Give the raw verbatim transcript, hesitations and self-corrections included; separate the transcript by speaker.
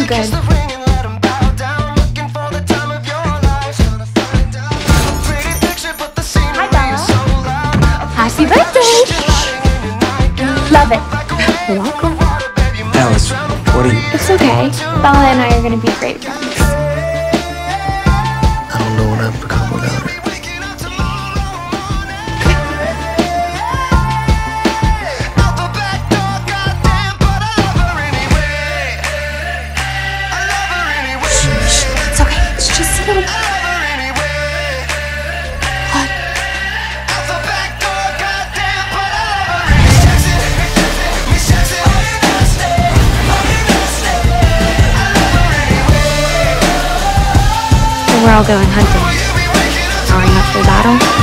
Speaker 1: good. Hi, Bella. Happy birthday! Love it. You're welcome.
Speaker 2: Alice, what are you?
Speaker 1: It's okay. Bella and I are gonna be great friends.
Speaker 2: I don't know what I've become without her.
Speaker 1: It's okay. It's just a little. What? We're all going hunting. Powering up for the battle.